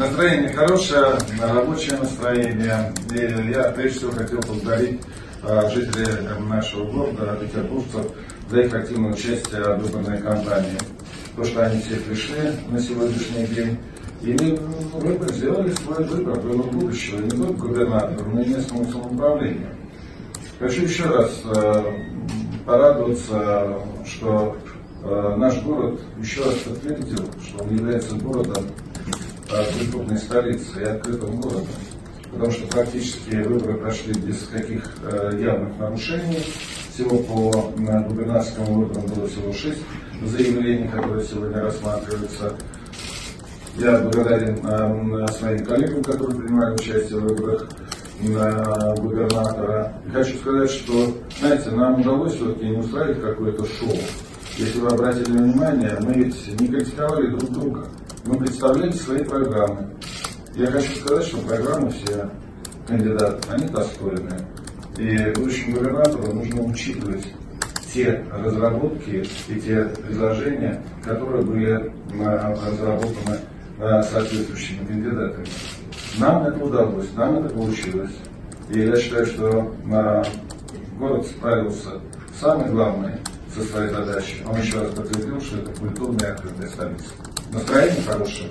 Настроение хорошее, рабочее настроение. И я прежде всего хотел поблагодарить жителей нашего города, петербуржцев, за их активное участие в выборной кампании. То, что они все пришли на сегодняшний день и сделали свой выбор будущего, не только губернатору, но и местному самоуправлению. Хочу еще раз порадоваться, что наш город еще раз подтвердил, что он является городом культурной столицы и открытым городом, потому что практически выборы прошли без каких явных нарушений. Всего по губернаторским выборам было всего 6 заявлений, которые сегодня рассматриваются. Я благодарен своим коллегам, которые принимали участие в выборах губернатора. И хочу сказать, что, знаете, нам удалось все-таки не устраивать какое-то шоу. Если вы обратили внимание, мы ведь не критиковали друг друга. Мы представляли свои программы. Я хочу сказать, что программы все кандидаты, они достойные. И будущему губернатору нужно учитывать те разработки и те предложения, которые были разработаны соответствующими кандидатами. Нам это удалось, нам это получилось. И я считаю, что город справился самое главное со своей задачей. Он еще раз подтвердил, что это культурная и открытая столица. Настроение хорошее.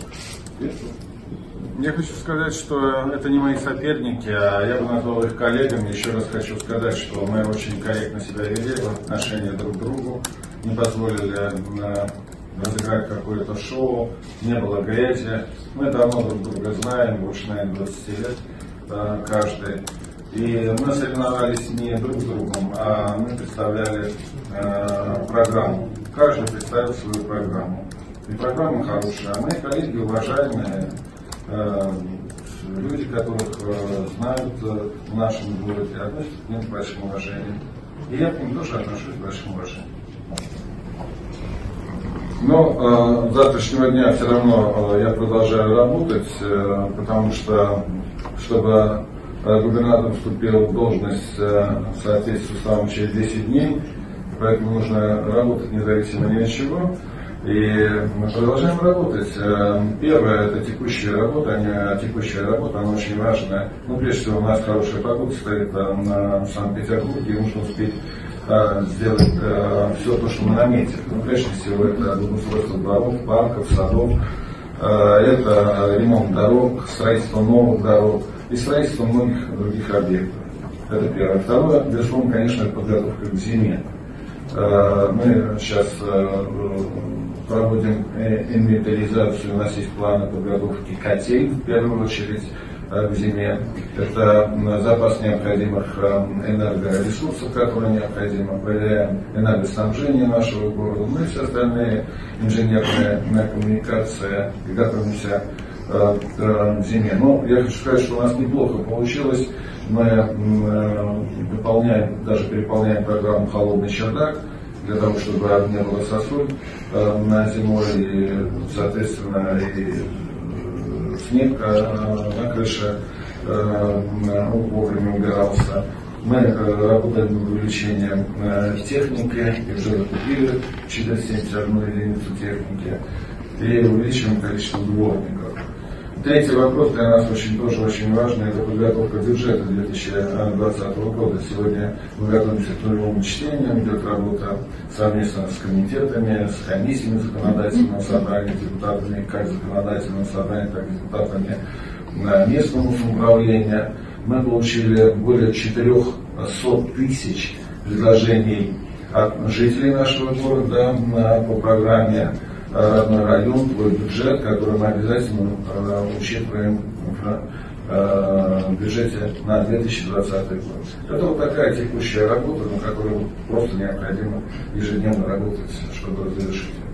Я хочу сказать, что это не мои соперники, а я бы назвал их коллегами. Еще раз хочу сказать, что мы очень корректно себя вели в отношении друг к другу, не позволили разыграть какое-то шоу, не было грязи. Мы давно друг друга знаем, больше, наверное, 20 лет каждый. И мы соревновались не друг с другом, а мы представляли программу. Каждый представил свою программу. И программа хорошая, а мои коллеги уважаемые, люди, которых знают в нашем городе, относятся к ним с большим уважением. И я к ним тоже отношусь с большим уважением. Но с завтрашнего дня все равно я продолжаю работать, потому что, чтобы губернатор вступил в должность в соответствии с уставом через 10 дней, поэтому нужно работать независимо ни от чего. И мы продолжаем работать. Первое, это текущая работа, текущая работа, она очень важная. Ну, прежде всего, у нас хорошая погода стоит в Санкт-Петербурге, и нужно успеть сделать все то, что мы наметили. Ну, прежде всего, это благоустройство дворов, парков, садов, это ремонт дорог, строительство новых дорог и строительство многих других объектов. Это первое. Второе, безусловно, конечно, это подготовка к зиме. Мы сейчас проводим инвентаризацию, у нас есть планы подготовки котель, в первую очередь, к зиме. Это запас необходимых энергоресурсов, которые необходимы, проверяем энергоснабжение нашего города, ну и все остальные инженерные коммуникации, и готовимся к зиме. Но я хочу сказать, что у нас неплохо получилось. Мы даже переполняем программу «Холодный чердак», для того, чтобы не было сосуль зимой, и, соответственно, и снег на крыше вовремя убирался. Мы работаем над увеличением техники, и уже закупили 471 единицу техники, и увеличиваем количество дворников. Третий вопрос для нас тоже очень важный, это подготовка бюджета 2020 года. Сегодня мы готовимся к нулевому чтению, идет работа совместно с комитетами, с комиссиями законодательного собрания, депутатами как законодательного собрания, так и депутатами местного самоуправления. Мы получили более 400 тысяч предложений от жителей нашего города по программе «Родной район», твой бюджет, который мы обязательно учитываем в бюджете на 2020 год. Это вот такая текущая работа, на которой просто необходимо ежедневно работать, чтобы завершить.